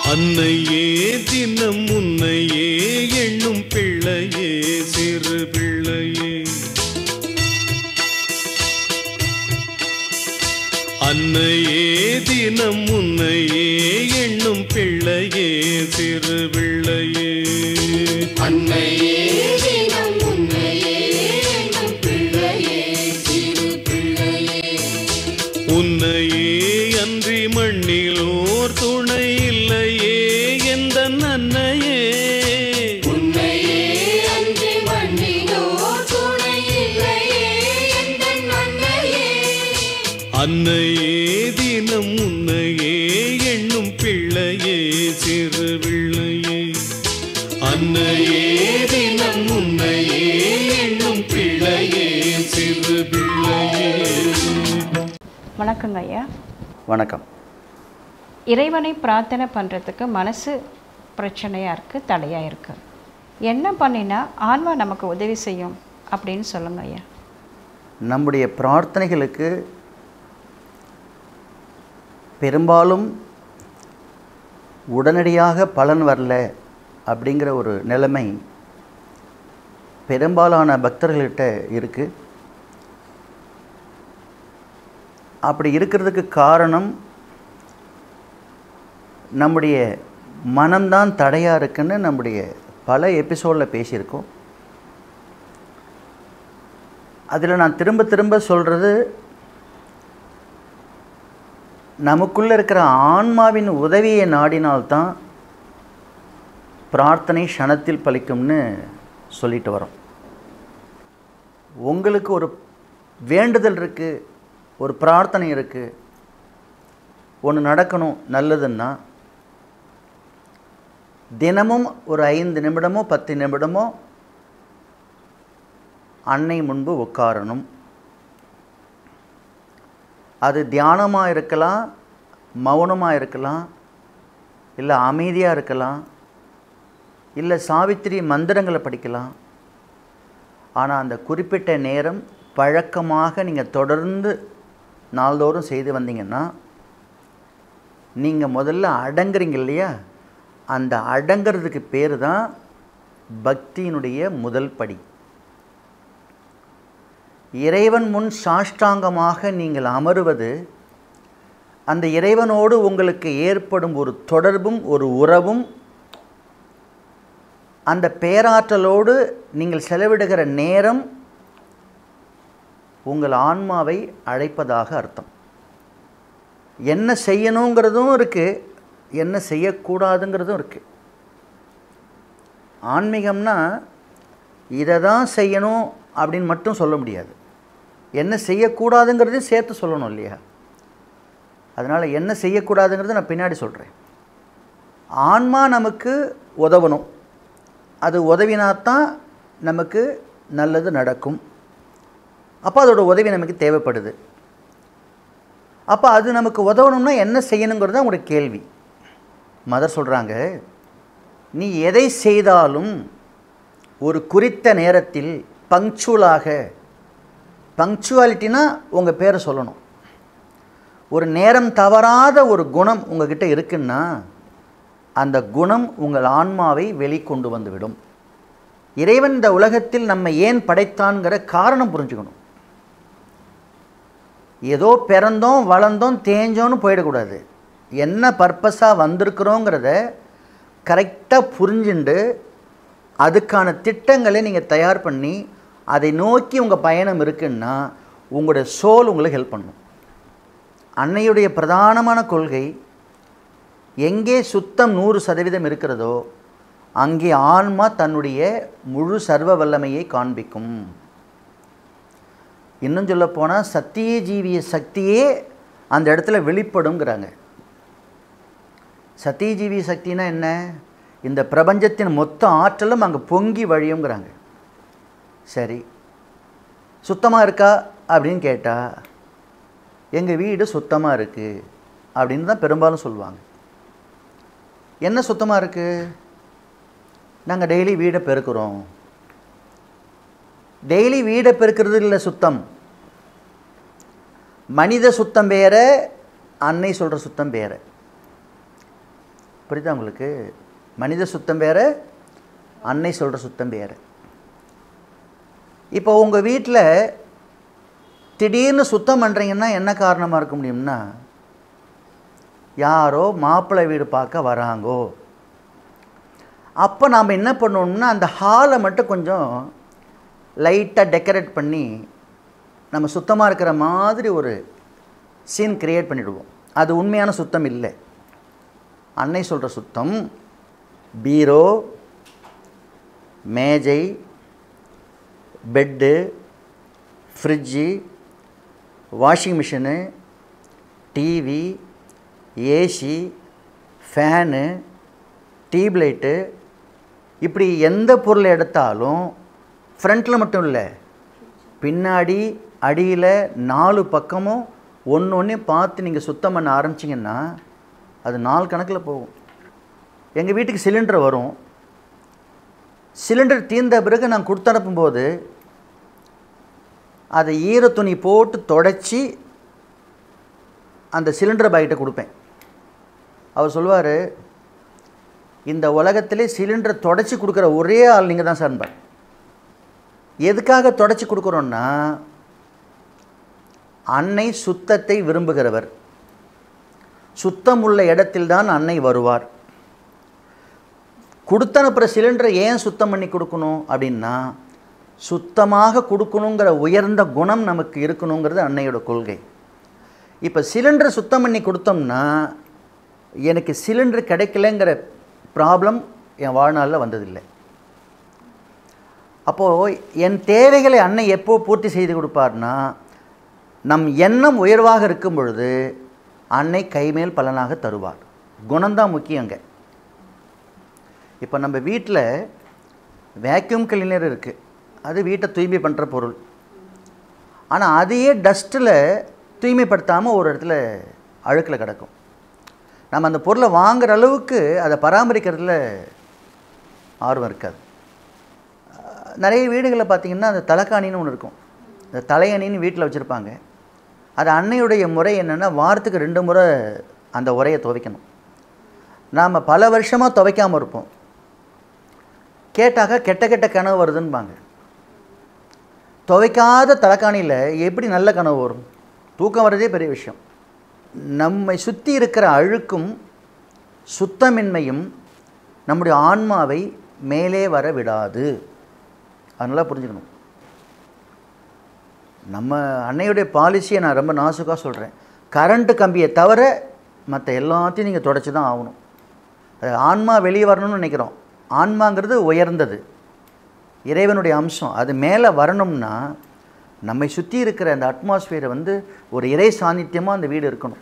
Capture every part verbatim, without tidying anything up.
அன்னையே தினம் உன்னையே எண்ணும் பிள்ளையே சிறு பிள்ளையே. அன்னையே தினம் உன்னையே எண்ணும் பிள்ளையே சிறு பிள்ளையே. அன்னையே தினம் உன்னையே எண்ணும் பிள்ளையே சிறு பிள்ளையே. உன்னையே அன்றி மண்ணிலோர் துணை இல்லையே எந்த அன்னையே. உன்னையே அன்றி மண்ணிலோர் துணை இல்லையே எந்த அன்னையே. அன்னையே தினம் உன்னையே எண்ணும் பிள்ளையே சிறு பிள்ளையே. அன்னையே தினம் உன்னையே எண்ணும் பிள்ளையே சிறு பிள்ளையே. வணக்கங்க ஐயா. வணக்கம். இறைவனை பிரார்த்தனை பண்ணுறதுக்கு மனசு பிரச்சனையாக இருக்குது, தடையாக இருக்குது. என்ன பண்ணினா ஆன்மா நமக்கு உதவி செய்யும் அப்படின்னு சொல்லுங்க ஐயா. நம்முடைய பிரார்த்தனைகளுக்கு பெரும்பாலும் உடனடியாக பலன் வரல அப்படிங்கிற ஒரு நிலைமை பெரும்பாலான பக்தர்கள்கிட்ட இருக்குது. அப்படி இருக்கிறதுக்கு காரணம் நம்முடைய மனம்தான் தடையாக இருக்குன்னு நம்முடைய பல எபிசோடில் பேசியிருக்கோம். அதில் நான் திரும்ப திரும்ப சொல்கிறது, நமக்குள்ளே இருக்கிற ஆன்மாவின் உதவியை நாடினால்தான் பிரார்த்தனை க்ஷணத்தில் பலிக்கும்னு சொல்லிட்டு வரோம். உங்களுக்கு ஒரு வேண்டுதல் இருக்குது, ஒரு பிரார்த்தனை இருக்குது, ஒன்று நடக்கணும் நல்லதுன்னா தினமும் ஒரு ஐந்து நிமிடமோ பத்து நிமிடமோ அன்னை முன்பு உட்காரணும். அது தியானமாக இருக்கலாம், மௌனமாக இருக்கலாம், இல்லை அமைதியாக இருக்கலாம், இல்லை சாவித்திரி மந்திரங்களை படிக்கலாம். ஆனால் அந்த குறிப்பிட்ட நேரம் பழக்கமாக நீங்கள் தொடர்ந்து நாள்தோறும் செய்து வந்தீங்கன்னா நீங்கள் முதல்ல அடங்குறீங்க இல்லையா, அந்த அடங்கிறதுக்கு பேர் தான் பக்தியினுடைய முதல் படி. இறைவன் முன் சாஷ்டாங்கமாக நீங்கள் அமருவது அந்த இறைவனோடு உங்களுக்கு ஏற்படும் ஒரு தொடர்பும் ஒரு உறவும், அந்த பேராற்றலோடு நீங்கள் செலவிடுகிற நேரம் உங்கள் ஆன்மாவை அழைப்பதாக அர்த்தம். என்ன செய்யணுங்கிறதும் இருக்குது, என்ன செய்யக்கூடாதுங்கிறதும் இருக்குது. ஆன்மீகம்னா இதை தான் செய்யணும் அப்படின்னு மட்டும் சொல்ல முடியாது, என்ன செய்யக்கூடாதுங்கிறதையும் சேர்த்து சொல்லணும் இல்லையா. அதனால் என்ன செய்யக்கூடாதுங்கிறத நான் பின்னாடி சொல்கிறேன். ஆன்மா நமக்கு உதவணும், அது உதவினாத்தான் நமக்கு நல்லது நடக்கும். அப்போ அதோட உதவி நமக்கு தேவைப்படுது. அப்போ அது நமக்கு உதவணும்னா என்ன செய்யணுங்கிறது உங்களுடைய கேள்வி. மதர் சொல்கிறாங்க, நீ எதை செய்தாலும் ஒரு குறித்த நேரத்தில் பங்க்சுவலாக, பங்க்சுவாலிட்டினா உங்கள் பேரை சொல்லணும், ஒரு நேரம் தவறாத ஒரு குணம் உங்கள்கிட்ட இருக்குன்னா அந்த குணம் உங்கள் ஆன்மாவை வெளிக்கொண்டு வந்துவிடும். இறைவன் இந்த உலகத்தில் நம்ம ஏன் படைத்தான்கிற காரணம் புரிஞ்சுக்கணும். ஏதோ பிறந்தோம் வளர்ந்தோம் தேஞ்சோன்னு போயிடக்கூடாது. என்ன பர்பஸாக வந்திருக்கிறோங்கிறத கரெக்டாக புரிஞ்சுண்டு அதுக்கான திட்டங்களை நீங்கள் தயார் பண்ணி அதை நோக்கி உங்கள் பயணம் இருக்குன்னா உங்களுடைய சோல் உங்களுக்கு ஹெல்ப் பண்ணும். அன்னையுடைய பிரதானமான கொள்கை, எங்கே சுத்தம் நூறு சதவீதம் இருக்கிறதோ அங்கே ஆன்மா தன்னுடைய முழு சர்வ வல்லமையை காண்பிக்கும். இன்னும் சொல்லப்போனால் சத்திய ஜீவிய சக்தியே அந்த இடத்துல வெளிப்படுங்கிறாங்க. சத்திய ஜீவிய சக்தினா என்ன? இந்த பிரபஞ்சத்தின் மொத்த ஆற்றலும் அங்கே பொங்கி வழியுங்கிறாங்க. சரி, சுத்தமாக இருக்கா அப்படின்னு கேட்டால் எங்கள் வீடு சுத்தமாக இருக்குது அப்படின்னு தான் பெரும்பாலும் சொல்லுவாங்க. என்ன சுத்தமாக இருக்குது? நாங்கள் டெய்லி வீடை பெருக்கிறோம். டெய்லி வீடை பெருக்கிறது இல்லை சுத்தம். மனித சுத்தம் வேற, அன்னை சொல்கிற சுத்தம் வேற. புரியுதா உங்களுக்கு? மனித சுத்தம் வேறு, அன்னை சொல்கிற சுத்தம் வேறு. இப்போ உங்கள் வீட்டில் திடீர்னு சுத்தம் பண்ணுறீங்கன்னா என்ன காரணமாக இருக்க முடியும்னா, யாரோ மாப்பிள்ளை வீடு பார்க்க வராங்கோ. அப்போ நாம் என்ன பண்ணணும்னா அந்த ஹாலை மட்டும் கொஞ்சம் லைட்டாக டெக்கரேட் பண்ணி நம்ம சுத்தமாக இருக்கிற மாதிரி ஒரு சீன் க்ரியேட் பண்ணிவிடுவோம். அது உண்மையான சுத்தம் இல்லை. அன்னை சொல்கிற சுத்தம் பீரோ, மேஜை, bed, fridge, washing machine, TV, AC, fan, tube light, இப்படி எந்த பொருளை எடுத்தாலும் ஃப்ரண்ட்டில் மட்டும் இல்லை, பின்னாடி அடியில் நாலு பக்கமும் ஒன்று ஒன்றே பார்த்து நீங்கள் சுத்தம் பண்ண ஆரம்பிச்சிங்கன்னா அது நாள் கணக்கில் போகும். எங்கள் வீட்டுக்கு சிலிண்டர் வரும். சிலிண்டர் தீர்ந்த பிறகு நான் கொடுத்து அனுப்பும்போது அதை ஈர துணி போட்டு தொடச்சி அந்த சிலிண்டர் பாய்கிட்ட கொடுப்பேன். அவர் சொல்லுவார், இந்த உலகத்திலே சிலிண்டரை தொடச்சி கொடுக்குற ஒரே ஆள் நீங்கள் தான் சார்பார். எதுக்காக தொடச்சி கொடுக்குறோன்னா, அன்னை சுத்தத்தை விரும்புகிறவர். சுத்தம் உள்ள இடத்தில்தான் அன்னை வருவார். கொடுத்தனுப்புகிற சிலிண்டரை ஏன் சுத்தம் பண்ணி கொடுக்கணும் அப்படின்னா, சுத்தமாக கொடுக்கணுங்கிற உயர்ந்த குணம் நமக்கு இருக்கணுங்கிறது அன்னையோட கொள்கை. இப்போ சிலிண்டர் சுத்தம் பண்ணி கொடுத்தோம்னா எனக்கு சிலிண்டர் கிடைக்கலங்கிற ப்ராப்ளம் என் வாழ்நாளில் வந்ததில்லை. அப்போது என் தேவைகளை அன்னை எப்போ பூர்த்தி செய்து கொடுப்பார்னா, நம் எண்ணம் உயர்வாக இருக்கும் பொழுது அன்னை கைமேல் பலனாக தருவார். குணம்தான் முக்கியங்க. இப்போ நம்ம வீட்டில் வேக்யூம் கிளீனர் இருக்குது, அது வீட்டை தூய்மை பண்ணுற பொருள். ஆனால் அதையே டஸ்ட்டில் தூய்மைப்படுத்தாமல் ஒரு இடத்துல அழுக்கில் கிடக்கும். நம்ம அந்த பொருளை வாங்குகிற அளவுக்கு அதை பராமரிக்கிறதுல ஆர்வம் இருக்காது. நிறைய வீடுகளில் பார்த்திங்கன்னா அந்த தலைக்காணின்னு ஒன்று இருக்கும். அந்த தலையணின்னு வீட்டில் வச்சுருப்பாங்க. அது அன்னையுடைய முறை என்னென்னா, வாரத்துக்கு ரெண்டு முறை அந்த உரையை துவைக்கணும். நாம் பல வருஷமாக துவைக்காமல் இருப்போம். கேட்டாக்க கெட்ட கெட்ட கனவு வருதுன்பாங்க. துவைக்காத தலைக்காணியில் எப்படி நல்ல கனவு வரும்? தூக்கம் வர்றதே பெரிய விஷயம். நம்மை சுற்றி இருக்கிற அழுக்கும் சுத்தமின்மையும் நம்முடைய ஆன்மாவை மேலே வர விடாது. அதனால் புரிஞ்சுக்கணும். நம்ம அன்னையுடைய பாலிசியை நான் ரொம்ப நாசுக்காக சொல்கிறேன். கரண்ட்டு கம்பியை தவிர மற்ற எல்லாத்தையும் நீங்கள் தொடச்சி தான் ஆகணும். அது ஆன்மா வெளியே வரணும்னு நினைக்கிறோம். ஆன்மாங்கிறது உயர்ந்தது, இறைவனுடைய அம்சம். அது மேலே வரணும்னா நம்மை சுற்றி இருக்கிற அந்த அட்மாஸ்பியரை வந்து ஒரு இறை சாநித்தியமாக அந்த வீடு இருக்கணும்.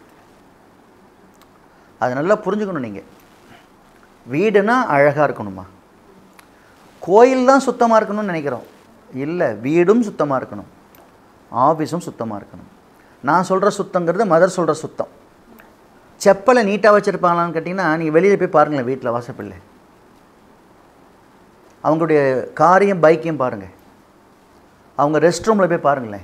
அது நல்லா புரிஞ்சுக்கணும். நீங்கள் வீடுனா அழகாக இருக்கணுமா? கோயில் தான் சுத்தமாக இருக்கணும்னு நினைக்கிறோம். இல்லை, வீடும் சுத்தமாக இருக்கணும், ஆஃபீஸும் சுத்தமாக இருக்கணும். நான் சொல்கிற சுத்தங்கிறது மதர் சொல்கிற சுத்தம். செப்பலை நீட்டாக வச்சுருப்பாங்களான்னு கேட்டிங்கன்னா, நீங்கள் வெளியில் போய் பாருங்களேன். வீட்டில் வாசப்பில்லை அவங்களுடைய காரையும் பைக்கையும் பாருங்கள். அவங்க ரெஸ்ட் ரூமில் போய் பாருங்களேன்.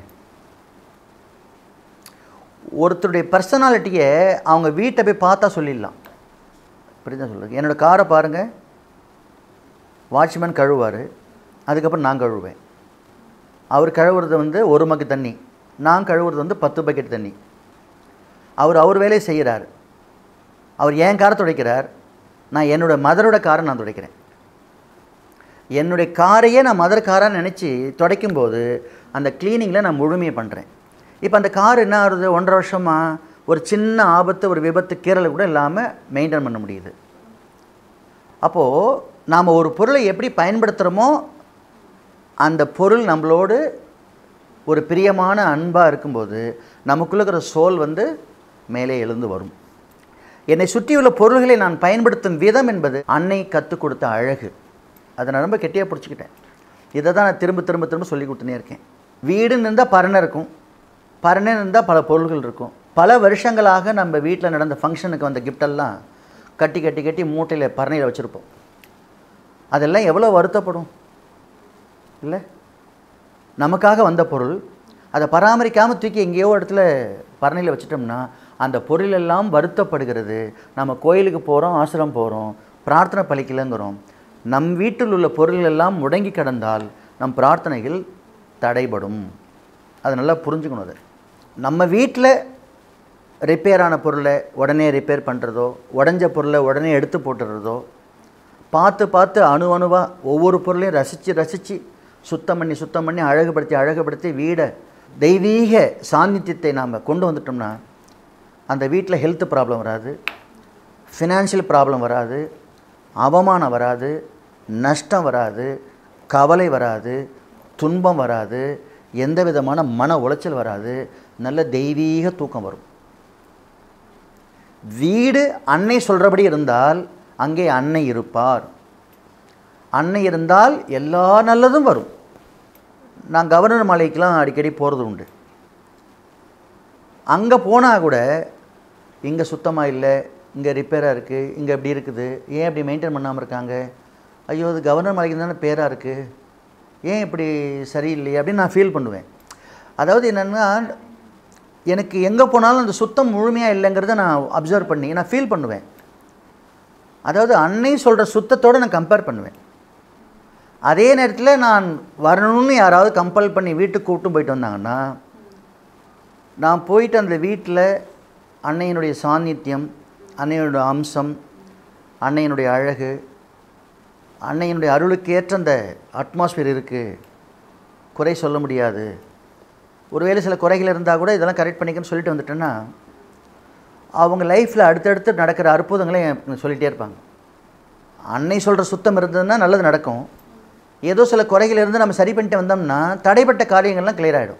ஒருத்தருடைய பர்சனாலிட்டியை அவங்க வீட்டை போய் பார்த்தா சொல்லிடலாம். இப்படி தான் சொல்லுங்கள். என்னோடய காரை பாருங்கள், வாட்ச்மேன் கழுவார், அதுக்கப்புறம் நான் கழுவேன். அவர் கழுவுறது வந்து ஒரு மக்கு தண்ணி, நான் கழுவுறது வந்து பத்து பக்கெட் தண்ணி. அவர் அவர் வேலையை செய்கிறார். அவர் என் காரை துடைக்கிறார், நான் என்னோடய மதரோட காரை நான் துடைக்கிறேன். என்னுடைய காரையே நான் மதர் காராக நினச்சி துடைக்கும்போது அந்த க்ளீனிங்கில் நான் முழுமையை பண்ணுறேன். இப்போ அந்த கார் என்ன ஆகுது, ஒன்றரை வருஷமாக ஒரு சின்ன ஆபத்து, ஒரு விபத்து, கீறலை கூட இல்லாமல் மெயின்டைன் பண்ண முடியுது. அப்போது நாம் ஒரு பொருளை எப்படி பயன்படுத்துகிறோமோ அந்த பொருள் நம்மளோடு ஒரு பிரியமான அன்பாக இருக்கும்போது நமக்குள்ள இருக்கிற சோல் வந்து மேலே எழுந்து வரும். என்னை சுற்றியுள்ள பொருள்களை நான் பயன்படுத்தும் விதம் என்பது அன்னை கற்றுக் கொடுத்த அழகு. அதை நான் ரொம்ப கெட்டியாக பிடிச்சிக்கிட்டேன். இதை தான் நான் திரும்ப திரும்ப திரும்ப சொல்லி கொடுத்துனே இருக்கேன். வீடுன்னு இருந்தால் பரணை இருக்கும், பரணை இருந்தால் பல பொருள்கள் இருக்கும். பல வருஷங்களாக நம்ம வீட்டில் நடந்த ஃபங்க்ஷனுக்கு வந்த கிஃப்டெல்லாம் கட்டி கட்டி கட்டி மூட்டையில் பரணையில் வச்சுருப்போம். அதெல்லாம் எவ்வளோ வருத்தப்படும் இல்லை? நமக்காக வந்த பொருள், அதை பராமரிக்காமல் தூக்கி எங்கேயோ இடத்துல பரணையில் வச்சிட்டோம்னா அந்த பொருள் எல்லாம் வருத்தப்படுகிறது. நம்ம கோயிலுக்கு போகிறோம், ஆசிரம் போகிறோம், பிரார்த்தனை பலிக்கலைங்கிறோம். நம் வீட்டில் உள்ள பொருள் எல்லாம் முடங்கி கிடந்தால் நம் பிரார்த்தனைகள் தடைபடும். அதை நல்லா புரிஞ்சுக்கணும். அது நம்ம வீட்டில் ரிப்பேரான பொருளை உடனே ரிப்பேர் பண்ணுறதோ, உடஞ்ச பொருளை உடனே எடுத்து போட்டுறதோ, பார்த்து பார்த்து அணு அணுவாக ஒவ்வொரு பொருளையும் ரசித்து ரசித்து சுத்தம் பண்ணி சுத்தம் பண்ணி அழகுபடுத்தி அழகுபடுத்தி வீடை தெய்வீக சாநித்தியத்தை நாம் கொண்டு வந்துட்டோம்னா அந்த வீட்டில் ஹெல்த் ப்ராப்ளம் வராது, ஃபினான்ஷியல் ப்ராப்ளம் வராது, அவமானம் வராது, நஷ்டம் வராது, கவலை வராது, துன்பம் வராது, எந்த விதமான மன உளைச்சல் வராது, நல்ல தெய்வீக தூக்கம் வரும். வீடு அன்னை சொல்கிறபடி இருந்தால் அங்கே அன்னை இருப்பார். அன்னை இருந்தால் எல்லா நல்லதும் வரும். நான் கவர்னர் மாளிகைக்கெலாம் அடிக்கடி போகிறது உண்டு. அங்கே போனால் கூட இங்கே சுத்தமாக இல்லை, இங்கே ரிப்பேராக இருக்குது, இங்கே இப்படி இருக்குது, ஏன் இப்படி மெயின்டைன் பண்ணாமல் இருக்காங்க, ஐயோ அது கவர்னர் மாளிகை தானே பேராக இருக்குது, ஏன் இப்படி சரியில்லையே அப்படின்னு நான் ஃபீல் பண்ணுவேன். அதாவது என்னென்னா, எனக்கு எங்கே போனாலும் அந்த சுத்தம் முழுமையாக இல்லைங்கிறத நான் அப்சர்வ் பண்ணி நான் ஃபீல் பண்ணுவேன். அதாவது அன்னை சொல்கிற சுத்தத்தோடு நான் கம்பேர் பண்ணுவேன். அதே நேரத்தில் நான் வரணும்னு யாராவது கம்பல் பண்ணி வீட்டுக்கு கூப்பிட்டு போயிட்டு வந்தாங்கன்னா, நான் போயிட்டு அந்த வீட்டில் அன்னையினுடைய சாநித்தியம், அன்னையினுடைய அம்சம், அன்னையினுடைய அழகு, அன்னையினுடைய அருளுக்கு ஏற்ற அந்த அட்மாஸ்பியர் இருக்குது, குறை சொல்ல முடியாது. ஒருவேளை சில குறைகள் இருந்தால் கூட இதெல்லாம் கரெக்ட் பண்ணிக்கன்னு சொல்லிட்டு வந்துட்டேன்னா அவங்க லைஃப்பில் அடுத்தடுத்து நடக்கிற அற்புதங்களை சொல்லிகிட்டே இருப்பாங்க. அன்னை சொல்கிற சுத்தம் இருந்ததுன்னா நல்லது நடக்கும். ஏதோ சில குறைகள் இருந்து நம்ம சரி பண்ணிட்டு வந்தோம்னா தடைப்பட்ட காரியங்கள்லாம் கிளியர் ஆகிடும்.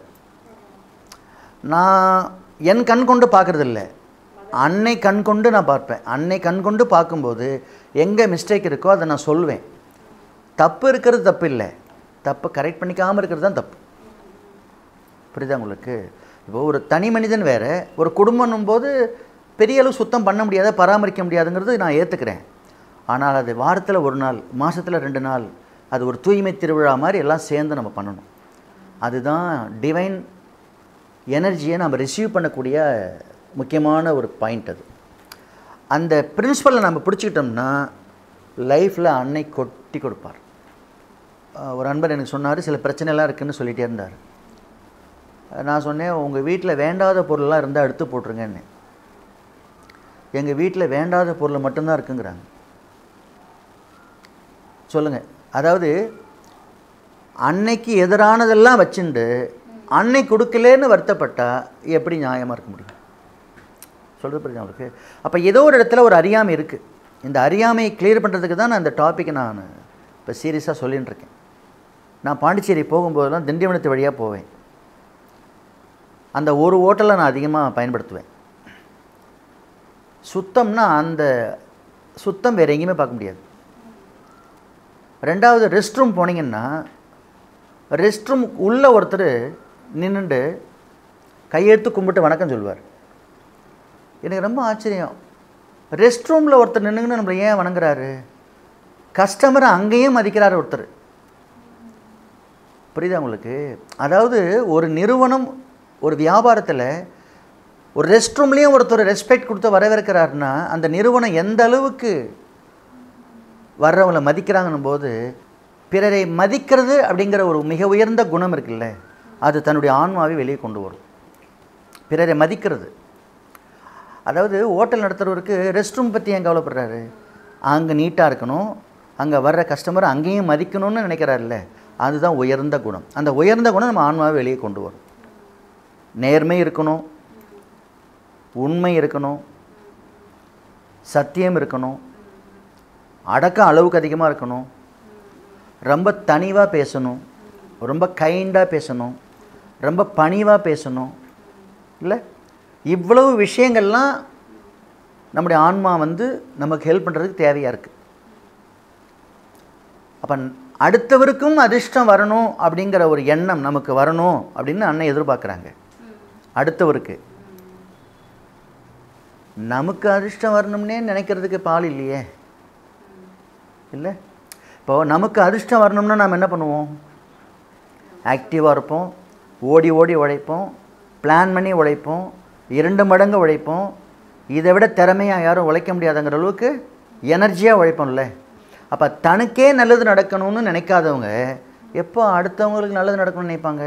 நான் என் கண் கொண்டு பார்க்குறது இல்லை, அன்னை கண் கொண்டு நான் பார்ப்பேன். அன்னை கண் கொண்டு பார்க்கும்போது எங்கே மிஸ்டேக் இருக்கோ அதை நான் சொல்வேன். தப்பு இருக்கிறது தப்பு இல்லை, தப்பு கரெக்ட் பண்ணிக்காமல் இருக்கிறது தான் தப்பு. புரியுதா உங்களுக்கு? இப்போது ஒரு தனி மனிதன் வேறு, ஒரு குடும்பம் போது பெரிய அளவு சுத்தம் பண்ண முடியாத, பராமரிக்க முடியாதுங்கிறது நான் ஏற்றுக்கிறேன். ஆனால் அது வாரத்தில் ஒரு நாள், மாதத்தில் ரெண்டு நாள், அது ஒரு தூய்மை திருவிழா மாதிரி எல்லாம் சேர்ந்து நம்ம பண்ணணும். அதுதான் டிவைன் எனர்ஜியை நம்ம ரிசீவ் பண்ணக்கூடிய முக்கியமான ஒரு பாயிண்ட். அது அந்த பிரின்சிபலை நம்ம பிடிச்சிக்கிட்டோம்னா லைஃப்பில் அன்னை கொட்டி கொடுப்பார். ஒரு அன்பர் எனக்கு சொன்னார், சில பிரச்சனைலாம் இருக்குதுன்னு சொல்லிகிட்டே இருந்தார். நான் சொன்னேன், உங்கள் வீட்டில் வேண்டாத பொருள்லாம் இருந்தால் எடுத்து போட்டுருங்கன்னு. எங்கள் வீட்டில் வேண்டாத பொருள் மட்டும்தான் இருக்குங்கிறாங்க. சொல்லுங்கள், அதாவது அன்னைக்கு எதிரானதெல்லாம் வச்சுண்டு அன்னை கொடுக்கலேன்னு வருத்தப்பட்டால் எப்படி நியாயமாக இருக்க முடியும்? சொல்கிறது புரியுது அவங்களுக்கு? அப்போ ஏதோ ஒரு இடத்துல ஒரு அறியாமை இருக்குது. இந்த அறியாமையை கிளியர் பண்ணுறதுக்கு தான் நான் இந்த டாப்பிக்கை நான் இப்போ சீரியஸாக சொல்லின்னு இருக்கேன். நான் பாண்டிச்சேரி போகும்போதெல்லாம் திண்டிவனத்து வழியாக போவேன். அந்த ஒரு ஹோட்டலை நான் அதிகமாக பயன்படுத்துவேன். சுத்தம்னா அந்த சுத்தம் வேறு எங்கேயுமே பார்க்க முடியாது. ரெண்டாவது, ரெஸ்ட் ரூம் போனீங்கன்னா ரெஸ்ட் ரூம் உள்ள ஒருத்தர் நின்றுண்டு கையெடுத்து கும்பிட்டு வணக்கம் சொல்லுவார். எனக்கு ரொம்ப ஆச்சரியம், ரெஸ்ட் ரூமில் ஒருத்தர் நின்றுங்கன்னு நம்மளை ஏன் வணங்குறாரு? கஸ்டமரை அங்கேயும் மதிக்கிறார் ஒருத்தர். புரியுதா உங்களுக்கு? அதாவது ஒரு நிறுவனம், ஒரு வியாபாரத்தில் ஒரு ரெஸ்ட் ரூம்லேயும் ஒருத்தர் ரெஸ்பெக்ட் கொடுத்து வரவேற்கிறாருன்னா அந்த நிறுவனம் எந்த அளவுக்கு வர்றவங்களை மதிக்கிறாங்கன்னும் போது, பிறரை மதிக்கிறது அப்படிங்கிற ஒரு மிக உயர்ந்த குணம் இருக்குல்ல, அது தன்னுடைய ஆன்மாவை வெளியே கொண்டு வரும். பிறரை மதிக்கிறது. அதாவது ஹோட்டல் நடத்துகிறவருக்கு ரெஸ்ட் ரூம் பற்றி ஏன் கவலைப்படுறாரு? அங்கே நீட்டாக இருக்கணும், அங்கே வர்ற கஸ்டமரை அங்கேயும் மதிக்கணும்னு நினைக்கிறாருல்ல, அதுதான் உயர்ந்த குணம். அந்த உயர்ந்த குணம் நம்ம ஆன்மாவை வெளியே கொண்டு வரும். நேர்மை இருக்கணும், உண்மை இருக்கணும், சத்தியம் இருக்கணும், அடக்கம் அளவுக்கு அதிகமாக இருக்கணும், ரொம்ப தனிவாக பேசணும், ரொம்ப கைண்டாக பேசணும், ரொம்ப பணிவாக பேசணும். இல்லை, இவ்வளவு விஷயங்கள்லாம் நம்முடைய ஆன்மா வந்து நமக்கு ஹெல்ப் பண்ணுறதுக்கு தேவையாக இருக்குது. அப்போ அடுத்தவருக்கும் அதிர்ஷ்டம் வரணும் அப்படிங்கிற ஒரு எண்ணம் நமக்கு வரணும் அப்படின்னு அண்ணன் எதிர்பார்க்குறாங்க. அடுத்தவருக்கு நமக்கு அதிர்ஷ்டம் வரணும்னே நினைக்கிறதுக்கு பால் இல்லையே. இல்லை, இப்போது நமக்கு அதிர்ஷ்டம் வரணும்னா நாம் என்ன பண்ணுவோம்? ஆக்டிவாக இருப்போம், ஓடி ஓடி உழைப்போம், பிளான் பண்ணி உழைப்போம், இரண்டு மடங்கு உழைப்போம். இதை விட திறமையாக யாரும் உழைக்க முடியாதுங்கிற அளவுக்கு எனர்ஜியாக உழைப்போம்ல. அப்போ தனக்கே நல்லது நடக்கணும்னு நினைக்காதவங்க எப்போ அடுத்தவங்களுக்கு நல்லது நடக்கணும்னு நினைப்பாங்க?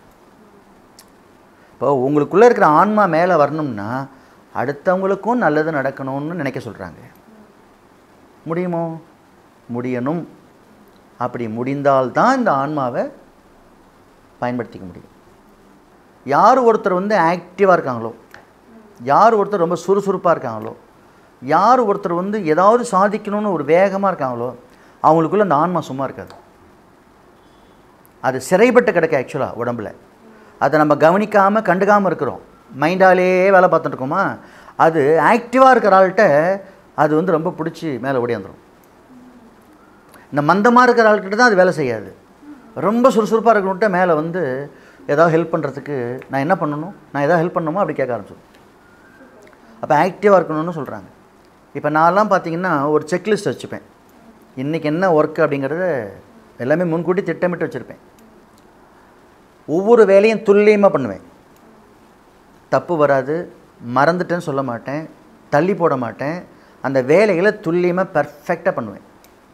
இப்போ உங்களுக்குள்ளே இருக்கிற ஆன்மா மேலே வரணும்னா அடுத்தவங்களுக்கும் நல்லது நடக்கணும்னு நினைக்க சொல்கிறாங்க. முடியுமோ? முடியணும். அப்படி முடிந்தால்தான் இந்த ஆன்மாவை பயன்படுத்திக்க முடியும். யார் ஒருத்தர் வந்து ஆக்டிவாக இருக்காங்களோ, யார் ஒருத்தர் ரொம்ப சுறுசுறுப்பாக இருக்காங்களோ, யார் ஒருத்தர் வந்து ஏதாவது சாதிக்கணும்னு ஒரு வேகமாக இருக்காங்களோ அவங்களுக்குள்ள அந்த ஆன்மா சும்மா இருக்காது. அது சிறைப்பட்டு கிடக்க ஆக்சுவலாக உடம்பில். அதை நம்ம கவனிக்காமல் கண்டுக்காமல் இருக்கிறோம், மைண்டாலே வேலை பார்த்துட்டு இருக்கோமா. அது ஆக்டிவாக இருக்கிற ஆள்கிட்ட அது வந்து ரொம்ப பிடிச்சி மேலே ஓடியாந்துடும். இந்த மந்தமாக இருக்கிற ஆள்கிட்ட தான் அது வேலை செய்யாது. ரொம்ப சுறுசுறுப்பாக இருக்கணுன்ட்டு மேலே வந்து ஏதாவது ஹெல்ப் பண்ணுறதுக்கு நான் என்ன பண்ணணும், நான் எதாவது ஹெல்ப் பண்ணணுமோ அப்படி கேட்க ஆரம்பிச்சிடும். அப்போ ஆக்டிவாக இருக்கணும்னு சொல்கிறாங்க. இப்போ நான்லாம் பார்த்தீங்கன்னா ஒரு செக்லிஸ்ட் வச்சுப்பேன். இன்றைக்கி என்ன ஒர்க்கு அப்படிங்கிறத எல்லாமே முன்கூட்டி திட்டமிட்டு வச்சுருப்பேன். ஒவ்வொரு வேலையும் துல்லியமாக பண்ணுவேன். தப்பு வராது, மறந்துட்டேன்னு சொல்ல மாட்டேன், தள்ளி போட மாட்டேன். அந்த வேலைகளை துல்லியமாக பர்ஃபெக்டாக பண்ணுவேன்.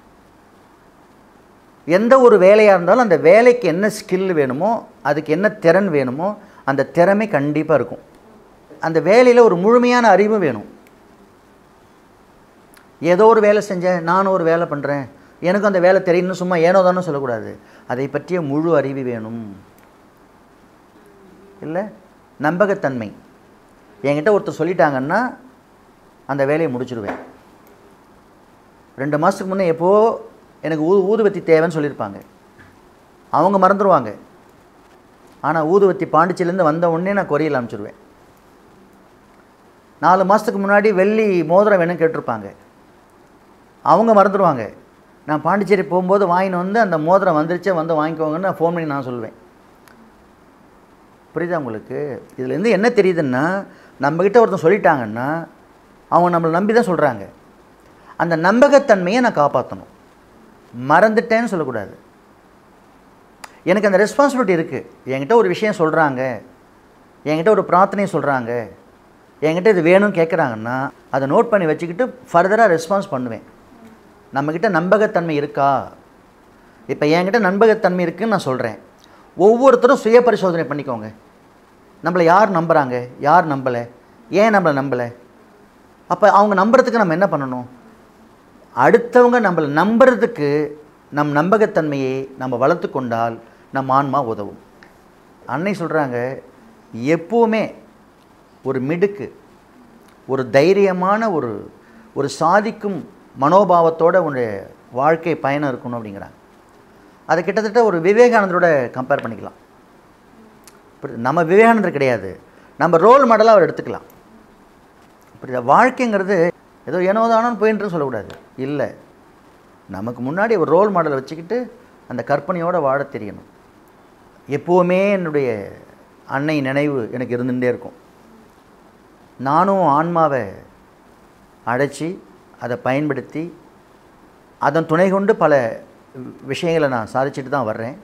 எந்த ஒரு வேலையாக இருந்தாலும் அந்த வேலைக்கு என்ன ஸ்கில் வேணுமோ, அதுக்கு என்ன திறன் வேணுமோ அந்த திறமை கண்டிப்பாக இருக்கும். அந்த வேலையில் ஒரு முழுமையான அறிவு வேணும். ஏதோ ஒரு வேலை செஞ்சேன், நானும் ஒரு வேலை பண்ணுறேன், எனக்கும் அந்த வேலை தெரியும்னு சும்மா ஏனோ தானே சொல்லக்கூடாது. அதை பற்றிய முழு அறிவு வேணும். இல்லை நம்பகத்தன்மை. என்கிட்ட ஒருத்தர் சொல்லிட்டாங்கன்னா அந்த வேலையை முடிச்சிடுவேன். ரெண்டு மாதத்துக்கு முன்னே எப்போது எனக்கு ஊ ஊதுவத்தி தேவைன்னு சொல்லியிருப்பாங்க. அவங்க மறந்துடுவாங்க. ஆனால் ஊதுவத்தி பாண்டிச்சேரிலேருந்து வந்த உடனே நான் கொரியல் அனுப்பிச்சிடுவேன். நாலு மாதத்துக்கு முன்னாடி வெள்ளி மோதிரம் வேணும்னு கேட்டிருப்பாங்க. அவங்க மறந்துடுவாங்க. நான் பாண்டிச்சேரி போகும்போது வாங்கின்னு வந்து அந்த மோதிரம் வந்துருச்சே, வந்து வாங்கிக்கோங்கன்னு நான் ஃபோன் பண்ணி நான் சொல்லுவேன். புரியுதா உங்களுக்கு? இதுலேருந்து என்ன தெரியுதுன்னா, நம்மக்கிட்ட ஒருத்தன் சொல்லிட்டாங்கன்னா அவங்க நம்மளை நம்பி தான் சொல்கிறாங்க. அந்த நம்பகத்தன்மையை நான் காப்பாற்றணும். மறந்துட்டேன்னு சொல்லக்கூடாது. எனக்கு அந்த ரெஸ்பான்சிபிலிட்டி இருக்குது. என்கிட்ட ஒரு விஷயம் சொல்கிறாங்க, என்கிட்ட ஒரு பிரார்த்தனையை சொல்கிறாங்க, என்கிட்ட இது வேணும்னு கேட்குறாங்கன்னா அதை நோட் பண்ணி வச்சுக்கிட்டு ஃபர்தராக ரெஸ்பான்ஸ் பண்ணுவேன். நம்மக்கிட்ட நம்பகத்தன்மை இருக்கா? இப்போ என்கிட்ட நம்பகத்தன்மை இருக்குதுன்னு நான் சொல்கிறேன். ஒவ்வொருத்தரும் சுய பரிசோதனை பண்ணிக்கோங்க. நம்மளை யார் நம்புகிறாங்க, யார் நம்பலை, ஏன் நம்மளை நம்பலை? அப்போ அவங்க நம்புறதுக்கு நம்ம என்ன பண்ணணும்? அடுத்தவங்க நம்மளை நம்புறதுக்கு நம் நம்பகத்தன்மையை நம்ம வளர்த்து கொண்டால் நம் ஆன்மா உதவும். அன்னை சொல்கிறாங்க, எப்போவுமே ஒரு மிடுக்கு, ஒரு தைரியமான ஒரு ஒரு சாதிக்கும் மனோபாவத்தோடு உன்னுடைய வாழ்க்கை பயணம் இருக்கணும் அப்படிங்கிறாங்க. அதை கிட்டத்தட்ட ஒரு விவேகானந்தரோட கம்பேர் பண்ணிக்கலாம். நம்ம விவேகானந்தர் கிடையாது, நம்ம ரோல் மாடலாக அவர் எடுத்துக்கலாம். இப்படி வாழ்க்கைங்கிறது ஏதோ ஏனோதானு போயின்னு சொல்லக்கூடாது. இல்லை, நமக்கு முன்னாடி ஒரு ரோல் மாடலை வச்சுக்கிட்டு அந்த கற்பனையோடு வாழ தெரியணும். எப்போவுமே என்னுடைய அன்னை நினைவு எனக்கு இருந்துகிட்டே இருக்கும். நானும் ஆன்மாவை அழைச்சி அதை பயன்படுத்தி அதன் துணை கொண்டு பல விஷயங்களை நான் சாதிச்சுட்டு தான் வர்றேன்.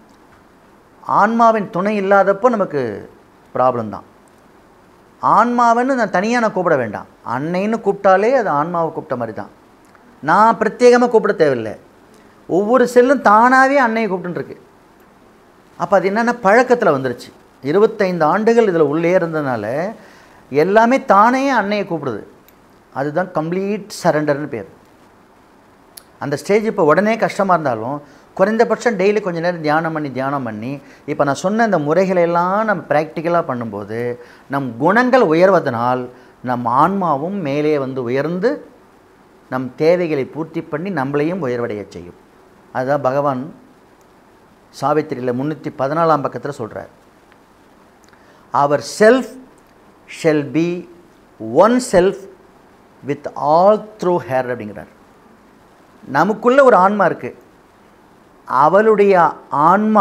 ஆன்மாவின் துணை இல்லாதப்போ நமக்கு ப்ராப்ளம் தான். ஆன்மாவன்னு நான் தனியாக நான் கூப்பிட வேண்டாம். அன்னைன்னு கூப்பிட்டாலே அது ஆன்மாவை கூப்பிட்ட மாதிரி தான். நான் பிரத்யேகமாக கூப்பிட தேவையில்லை. ஒவ்வொரு செல்லும் தானாகவே அன்னையை கூப்பிட்டுருக்கு. அப்போ அது என்னென்னா பழக்கத்தில் வந்துருச்சு. இருபத்தைந்து ஆண்டுகள் இதில் உள்ளே இருந்ததுனால எல்லாமே தானே அன்னையை கூப்பிடுது. அதுதான் கம்ப்ளீட் சரண்டர்னு பேர். அந்த ஸ்டேஜ் இப்போ உடனே கஷ்டமாக இருந்தாலும் குறைந்தபட்சம் டெய்லி கொஞ்சம் நேரம் தியானம் பண்ணி தியானம் பண்ணி இப்போ நான் சொன்ன இந்த முறைகளெல்லாம் நம்ம ப்ராக்டிக்கலாக பண்ணும்போது நம் குணங்கள் உயர்வதனால் நம் ஆன்மாவும் மேலே வந்து உயர்ந்து நம் தேவைகளை பூர்த்தி பண்ணி நம்மளையும் உயர்வடைய செய்யும். அதுதான் பகவான் சாவித்திரியில் முந்நூற்றி பதினாலாம் பக்கத்தில் சொல்கிறார். அவர் self shall be one self with all through her அப்படிங்கிறார். நமக்குள்ளே ஒரு ஆன்மா இருக்குது. அவளுடைய ஆன்மா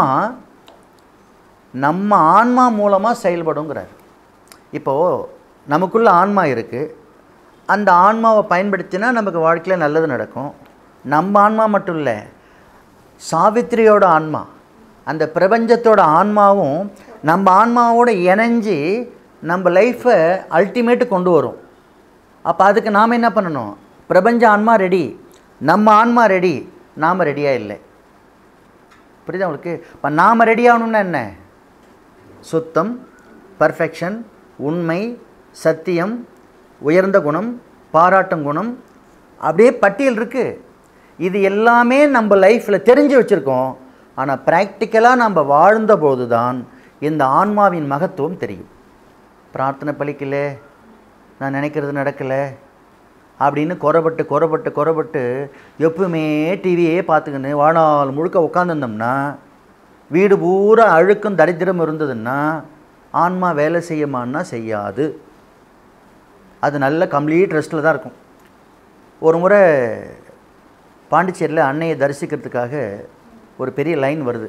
நம்ம ஆன்மா மூலமாக செயல்படுங்கிறார். இப்போது நமக்குள்ள ஆன்மா இருக்குது. அந்த ஆன்மாவை பயன்படுத்தினா நமக்கு வாழ்க்கையில் நல்லது நடக்கும். நம்ம ஆன்மா மட்டும் இல்லை, சாவித்திரியோட ஆன்மா, அந்த பிரபஞ்சத்தோட ஆன்மாவும் நம்ம ஆன்மாவோடு இணைஞ்சி நம்ம லைஃப்பை அல்டிமேட்டு கொண்டு வரும். அப்போ அதுக்கு நாம் என்ன பண்ணணும்? பிரபஞ்ச ஆன்மா ரெடி, நம்ம ஆன்மா ரெடி, நாம் ரெடியாக இல்லை. புரியுதா உங்களுக்கு? இப்போ நாம் ரெடி ஆகணும்னா என்ன? சுத்தம், பர்ஃபெக்ஷன், உண்மை, சத்தியம், உயர்ந்த குணம், பாராட்டும் குணம், அப்படியே பட்டியல் இருக்குது. இது எல்லாமே நம்ம லைஃப்பில் தெரிஞ்சு வச்சுருக்கோம். ஆனால் ப்ராக்டிக்கலாக நம்ம வாழ்ந்தபோது தான் இந்த ஆன்மாவின் மகத்துவம் தெரியும். பிரார்த்தனை பலிக்கலை, நான் நினைக்கிறது நடக்கலை அப்படின்னு குறைபட்டு குறைபட்டு குறைபட்டு எப்பவுமே டிவியே பார்த்துக்கின்னு வாழ்நாள் முழுக்க உட்காந்துருந்தோம்னா, வீடு பூரா அழுக்கும் தரித்திரம் இருந்ததுன்னா ஆன்மா வேலை செய்யுமான்னா செய்யாது. அது நல்ல கம்ப்ளீட் ரெஸ்ட்டில் தான் இருக்கும். ஒரு முறை பாண்டிச்சேரியில் அன்னையை தரிசிக்கிறதுக்காக ஒரு பெரிய லைன் வருது.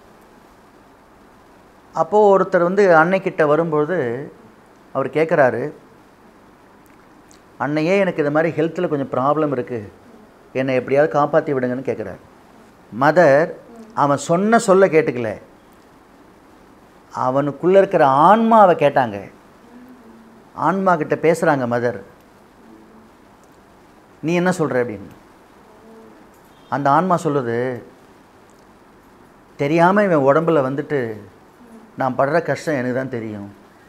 அப்போது ஒருத்தர் வந்து அன்னைக்கிட்ட வரும்பொழுது அவர் கேட்குறாரு, அன்னையே எனக்கு இது மாதிரி ஹெல்த்தில் கொஞ்சம் ப்ராப்ளம் இருக்குது, என்னை எப்படியாவது காப்பாற்றி விடுங்கன்னு கேட்குறாரு. மதர் அவன் சொன்ன சொல்ல கேட்டுக்கல, அவனுக்குள்ளே இருக்கிற ஆன்மாவை கேட்டாங்க. ஆன்மா கிட்ட பேசுகிறாங்க மதர், நீ என்ன சொல்கிற அப்படின்னு. அந்த ஆன்மா சொல்லுது, தெரியாமல் இவன் உடம்பில் வந்துட்டு நான் படுற கஷ்டம் எனக்கு தான் தெரியும்.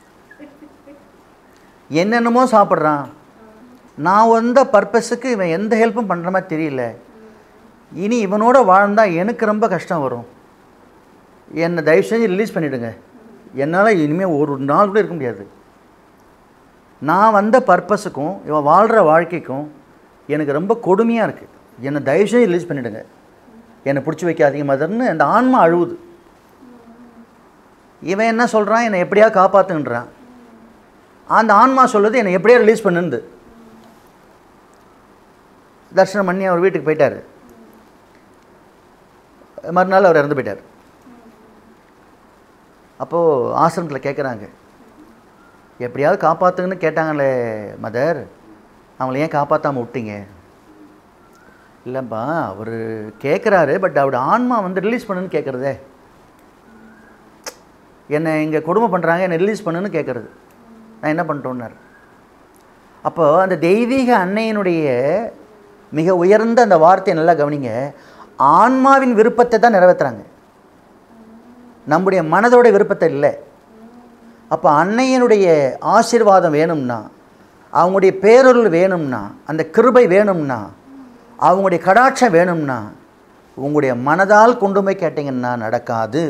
என்னென்னமோ சாப்பிட்றான், நான் வந்த பர்பஸுக்கு இவன் எந்த ஹெல்ப்பும் பண்ணுற மாதிரி தெரியல. இனி இவனோட வாழ்ந்தால் எனக்கு ரொம்ப கஷ்டம் வரும். என்னை தயவு செஞ்சு ரிலீஸ் பண்ணிவிடுங்க. என்னால் இனிமேல் ஒரு நாள் கூட இருக்க முடியாது. நான் வந்த பர்பஸுக்கும் இவன் வாழ்கிற வாழ்க்கைக்கும் எனக்கு ரொம்ப கொடுமையாக இருக்குது. என்னை தயவு செஞ்சு ரிலீஸ் பண்ணிவிடுங்க, என்னை பிடிச்சி வைக்காதீங்க மதர்னு அந்த ஆன்மா அழுவுது. இவன் என்ன சொல்கிறான், என்னை எப்படியா காப்பாற்றுன்றான். அந்த ஆன்மா சொல்லுது, என்னை எப்படியா ரிலீஸ் பண்ணுது. தரிசனம் பண்ணி அவர் வீட்டுக்கு போயிட்டார். மறுநாள் அவர் இறந்து போயிட்டார். அப்போது ஆசிரமத்தில் கேட்குறாங்க, எப்படியாவது காப்பாற்றுங்கன்னு கேட்டாங்களே மதர், அவங்கள ஏன் காப்பாற்றாமல் விட்டீங்க? இல்லைப்பா, அவர் கேட்குறாரு, பட் அவரோட ஆன்மா வந்து ரிலீஸ் பண்ணுன்னு கேட்குறதே. என்னை இங்கே கொடுமை பண்ணுறாங்க, என்னை ரிலீஸ் பண்ணுன்னு கேட்குறது. நான் என்ன பண்ணிட்டோன்னார். அப்போது அந்த தெய்வீக அன்னையினுடைய மிக உயர்ந்த அந்த வார்த்தையை நல்லா கவனிங்க. ஆன்மாவின் விருப்பத்தை தான் நிறைவேற்றுறாங்க, நம்முடைய மனதோட விருப்பத்தை இல்லை. அப்போ அன்னையினுடைய ஆசீர்வாதம் வேணும்னா, அவங்களுடைய பேரொருள் வேணும்னா, அந்த கிருபை வேணும்னா, அவங்களுடைய கடாட்சம் வேணும்னா, உங்களுடைய மனதால் கொண்டு போய் கேட்டிங்கன்னா நடக்காது.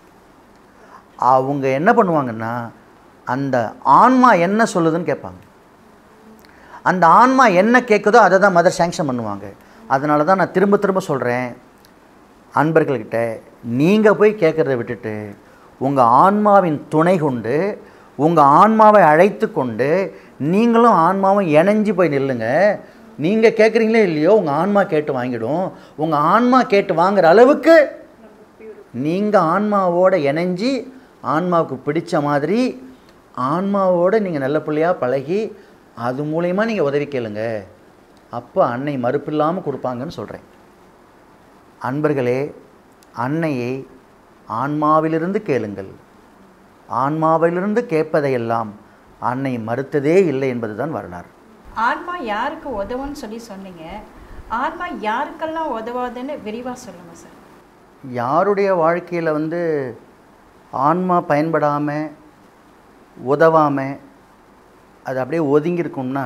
அவங்க என்ன பண்ணுவாங்கன்னா, அந்த ஆன்மா என்ன சொல்லுதுன்னு கேட்பாங்க. அந்த ஆன்மா என்ன கேட்குதோ அதை தான் மதர் சேங்ஷன் பண்ணுவாங்க. அதனால தான் நான் திரும்ப திரும்ப சொல்கிறேன் அன்பர்கள்கிட்ட, நீங்கள் போய் கேட்குறத விட்டுட்டு உங்கள் ஆன்மாவின் துணை கொண்டு உங்கள் ஆன்மாவை அழைத்து கொண்டு நீங்களும் ஆன்மாவும் இணைஞ்சு போய் நில்லுங்க. நீங்கள் கேட்குறீங்களே இல்லையோ, உங்கள் ஆன்மா கேட்டு வாங்கிடும். உங்கள் ஆன்மா கேட்டு வாங்குகிற அளவுக்கு நீங்கள் ஆன்மாவோடு இணைஞ்சி ஆன்மாவுக்கு பிடிச்ச மாதிரி ஆன்மாவோடு நீங்கள் நல்ல பிள்ளையாக பழகி அது மூலயமா நீங்கள் உதவி கேளுங்க. அப்போ அன்னை மறுப்பில்லாமல் கொடுப்பாங்கன்னு சொல்கிறேன். அன்பர்களே, அன்னையை ஆன்மாவிலிருந்து கேளுங்கள். ஆன்மாவிலிருந்து கேட்பதையெல்லாம் அன்னை மறுத்ததே இல்லை என்பதுதான் வரலாறு. ஆன்மா யாருக்கு உதவுன்னு சொல்லி சொன்னீங்க, ஆன்மா யாருக்கெல்லாம் உதவாதுன்னு விரிவாக சொல்லுங்கள் சார். யாருடைய வாழ்க்கையில் வந்து ஆன்மா பயன்படாமல் உதவாமல் அது அப்படியே ஒதுங்கியிருக்கும்னா,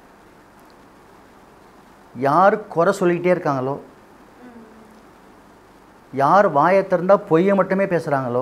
யார் குறை சொல்லிக்கிட்டே இருக்காங்களோ, யார் வாயை திறந்தால் பொய்யை மட்டுமே பேசுகிறாங்களோ,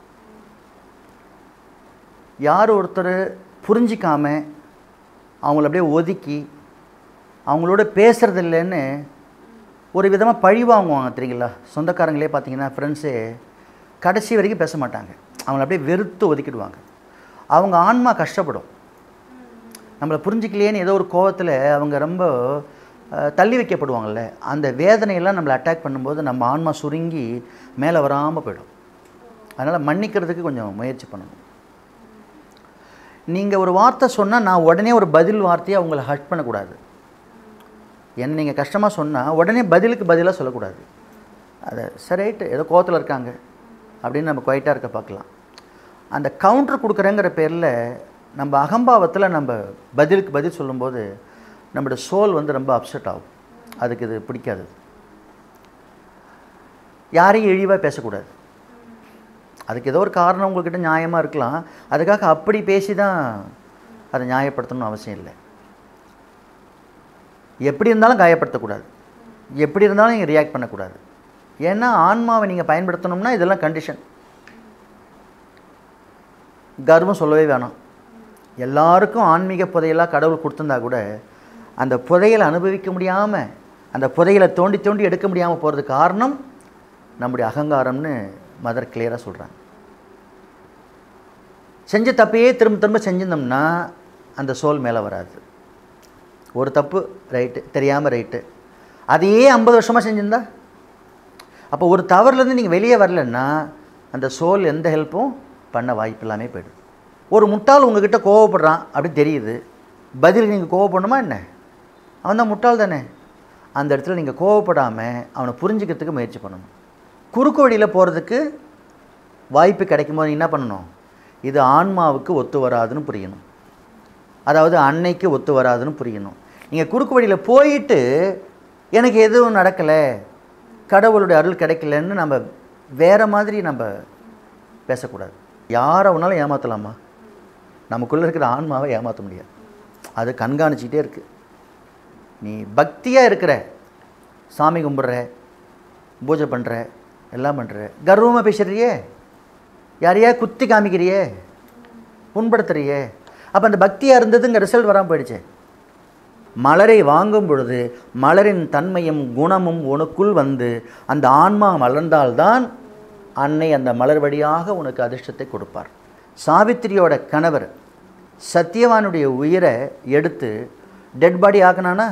யார் ஒருத்தர் புரிஞ்சிக்காமல் அவங்கள அப்படியே ஒதுக்கி அவங்களோட பேசுகிறது இல்லைன்னு ஒரு விதமாக பழி வாங்குவாங்க தெரியுங்களா. சொந்தக்காரங்களே பார்த்தீங்கன்னா, ஃப்ரெண்ட்ஸே கடைசி வரைக்கும் பேச மாட்டாங்க, அவங்கள அப்படியே வெறுத்து ஒதுக்கிடுவாங்க. அவங்க ஆன்மா கஷ்டப்படும். நம்மளை புரிஞ்சிக்கலையேன்னு ஏதோ ஒரு கோவத்தில் அவங்க ரொம்ப தள்ளி வைக்கப்படுவாங்கள்ல, அந்த வேதனையெல்லாம் நம்மளை அட்டாக் பண்ணும்போது நம்ம ஆன்மா சுருங்கி மேலே வராமல் போயிடும். அதனால் மன்னிக்கிறதுக்கு கொஞ்சம் முயற்சி பண்ணணும். நீங்கள் ஒரு வார்த்தை சொன்னால் நான் உடனே ஒரு பதில் வார்த்தையை அவங்கள ஹர்ட் பண்ணக்கூடாது. என்ன நீங்கள் கஷ்டமாக சொன்னால் உடனே பதிலுக்கு பதிலாக சொல்லக்கூடாது. அதை சரிட்டு ஏதோ கோவத்தில் இருக்காங்க அப்படின்னு நம்ம குவைட்டாக இருக்க பார்க்கலாம். அந்த கவுண்டர் கொடுக்குறேங்கிற பேரில் நம்ம அகம்பாவத்தில் நம்ம பதிலுக்கு பதில் சொல்லும்போது நம்மளோட சோல் வந்து ரொம்ப அப்செட் ஆகும். அதுக்கு இது பிடிக்காது. யாரையும் இழிவாக பேசக்கூடாது. அதுக்கு ஏதோ ஒரு காரணம் உங்கள்கிட்ட நியாயமாக இருக்கலாம். அதுக்காக அப்படி பேசி தான் அதை நியாயப்படுத்தணும்னு அவசியம் இல்லை. எப்படி இருந்தாலும் காயப்படுத்தக்கூடாது, எப்படி இருந்தாலும் நீங்கள் ரியாக்ட் பண்ணக்கூடாது. ஏன்னா ஆன்மாவை நீங்கள் பயன்படுத்தணும்னா இதெல்லாம் கண்டிஷன். கர்வம் சொல்லவே வேணாம். எல்லாருக்கும் ஆன்மீக புதையெல்லாம் கடவுள் கொடுத்துருந்தா கூட அந்த புதையலை அனுபவிக்க முடியாமல், அந்த புதையலை தோண்டி தோண்டி எடுக்க முடியாமல் போகிறதுக்கு காரணம் நம்முடைய அகங்காரம்னு மதர் கிளியராக சொல்கிறாங்க. செஞ்ச தப்பையே திரும்ப திரும்ப செஞ்சிருந்தோம்னா அந்த சோல் மேலே வராது. ஒரு தப்பு ரைட்டு, தெரியாமல் ரைட்டு, அதையே ஐம்பது வருஷமாக செஞ்சுருந்தா, அப்போ ஒரு தவறுலேருந்து நீங்கள் வெளியே வரலன்னா அந்த சோல் எந்த ஹெல்ப்பும் பண்ண வாய்ப்பு இல்லாமல் போய்டும். ஒரு முட்டாள் உங்ககிட்ட கோவப்படுறான் அப்படின்னு தெரியுது, பதில் நீங்கள் கோவப்படணுமா என்ன? அவன் தான் முட்டாள் தானே. அந்த இடத்துல நீங்கள் கோவப்படாமல் அவனை புரிஞ்சுக்கிறதுக்கு முயற்சி பண்ணணும். குறுக்கு வழியில் போகிறதுக்கு வாய்ப்பு கிடைக்கும் போது என்ன பண்ணணும்? இது ஆன்மாவுக்கு ஒத்து வராதுன்னு புரியணும். அதாவது அன்னைக்கு ஒத்து வராதுன்னு புரியணும். நீங்கள் குறுக்கு வழியில் போயிட்டு எனக்கு எதுவும் நடக்கலை, கடவுளுடைய அருள் கிடைக்கலன்னு நம்ம வேறு மாதிரி நம்ம பேசக்கூடாது. யாரை ஒன்றாலும் ஏமாற்றலாமா? நமக்குள்ளே இருக்கிற ஆன்மாவை ஏமாற்ற முடியாது. அது கண்காணிச்சிக்கிட்டே இருக்குது. நீ பக்தியாக இருக்கிற, சாமி கும்பிட்ற, பூஜை பண்ணுற, எல்லாம் பண்ணுற, கர்வமாக பேசுகிறியே, யாரையா குத்தி காமிக்கிறியே, புண்படுத்துறியே, அப்போ அந்த பக்தியாக இருந்ததுங்க ரிசல்ட் வராமல் போயிடுச்சு. மலரை வாங்கும் பொழுது மலரின் தன்மையும் குணமும் உனக்குள் வந்து அந்த ஆன்மா மலர்ந்தால்தான் அன்னை அந்த மலர் வழியாக உனக்கு அதிர்ஷ்டத்தை கொடுப்பார். சாவித்திரியோட கணவர் சத்தியவானுடைய உயிரை எடுத்து டெட் பாடி ஆக்கினானா?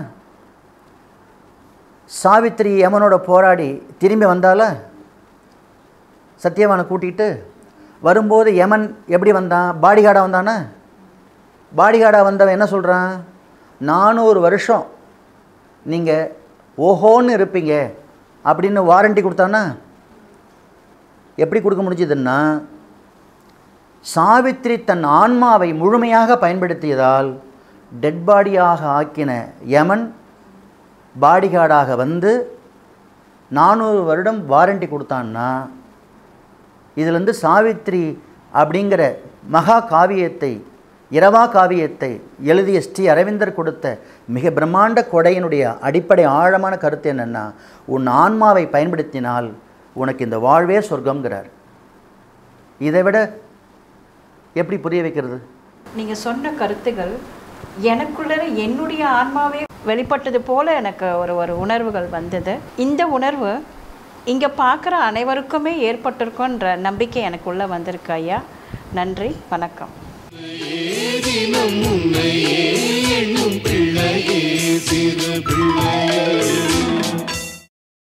சாவித்திரி யமனோட போராடி திரும்பி வந்தால? சத்தியவானை கூட்டிகிட்டு வரும்போது யமன் எப்படி வந்தான்? பாடிகார்டாக வந்தானா? பாடிகார்டாக வந்தவன் என்ன சொல்கிறான்? நானூறு வருஷம் நீங்கள் ஓஹோன்னு இருப்பீங்க அப்படின்னு வாரண்டி கொடுத்தானா? எப்படி கொடுக்க முடிஞ்சதுன்னா, சாவித்திரி தன் ஆன்மாவை முழுமையாக பயன்படுத்தியதால் டெட் பாடியாக ஆக்கின யமன் பாடிகார்டாக வந்து நானூறு வருடம் வாரண்டி கொடுத்தான்னா, இதிலேருந்து சாவித்திரி அப்படிங்கிற மகா காவியத்தை, இரவா காவியத்தை எழுதிய ஸ்ரீ அரவிந்தர் கொடுத்த மிக பிரம்மாண்ட கொடையினுடைய அடிப்படை ஆழமான கருத்து என்னென்னா, உன் ஆன்மாவை பயன்படுத்தினால் உனக்கு இந்த வாழ்வே சொர்க்கம்ங்கிறார். இதை விட எப்படி புரிய வைக்கிறது? நீங்கள் சொன்ன கருத்துகள் எனக்குள்ள என்னுடைய ஆன்மாவே வெளிப்பட்டது போல எனக்கு ஒரு ஒரு உணர்வுகள் வந்தது. இந்த உணர்வு இங்கே பார்க்குற அனைவருக்குமே ஏற்பட்டிருக்குன்ற நம்பிக்கை எனக்குள்ளே வந்திருக்கு ஐயா. நன்றி, வணக்கம். தினம் உன்னையே எண்ணும்